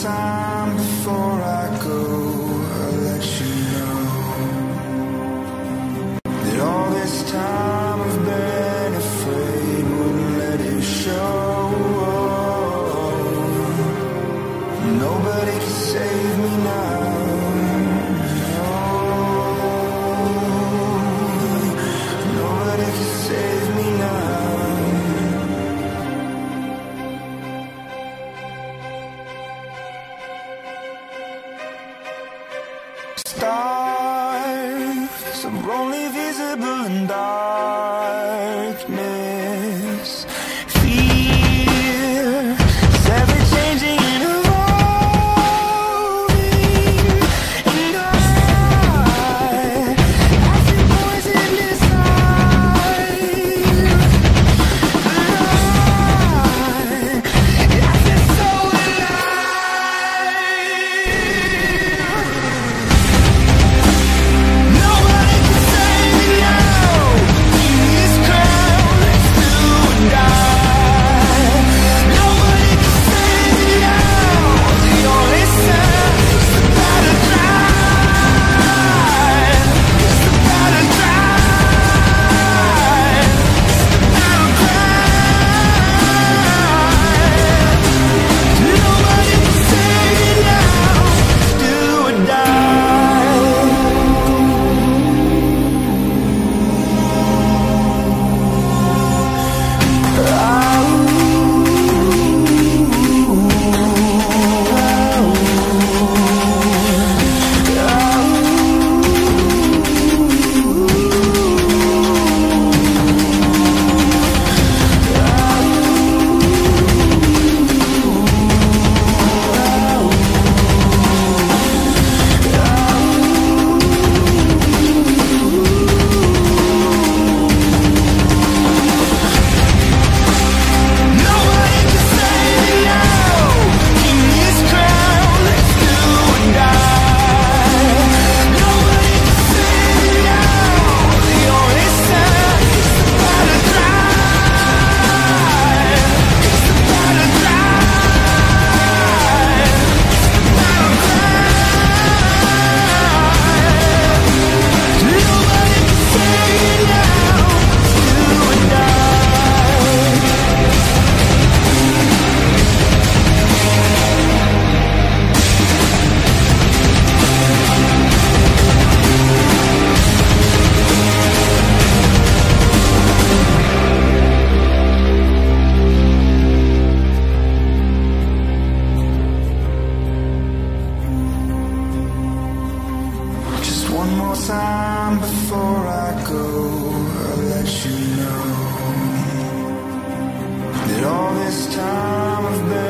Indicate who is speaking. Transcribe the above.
Speaker 1: time before I go, I'll let you know that all this time I've been afraid, wouldn't let it show. Nobody can save me now. Nobody can save me now. Stars are only visible in darkness. Fear is ever changing and evolving. And I feel poison inside. I feel so alive. Nobody can save me now. In this crowd, let's do or die. Nobody can save me now. The only sound is the battle cry. It's the battle cry. It's the battle cry. Nobody can save me now. Do or die. Nobody can save me now. In this crowd, let's do or die. Nobody can save me now. The only sound is the battle cry. It's the battle cry. It's the battle cry. Nobody can save me now. Do or die. Just one more time before I go, I'll let you know that all this time I've been